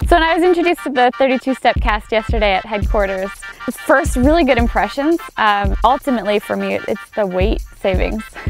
So when I was introduced to the 32-step cast yesterday at headquarters, first really good impressions. Ultimately for me, it's the weight savings.